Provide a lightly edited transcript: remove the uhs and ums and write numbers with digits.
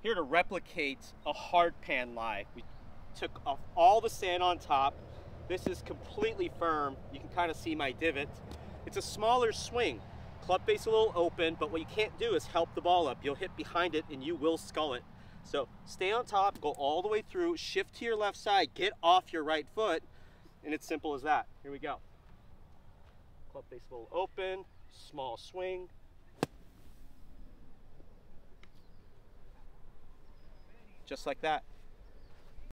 Here to replicate a hard pan lie. We took off all the sand on top. This is completely firm. You can kind of see my divot. It's a smaller swing. Club face a little open, but what you can't do is help the ball up. You'll hit behind it and you will scull it. So stay on top, go all the way through, shift to your left side, get off your right foot, and it's simple as that. Here we go. Club face a little open, small swing. Just like that.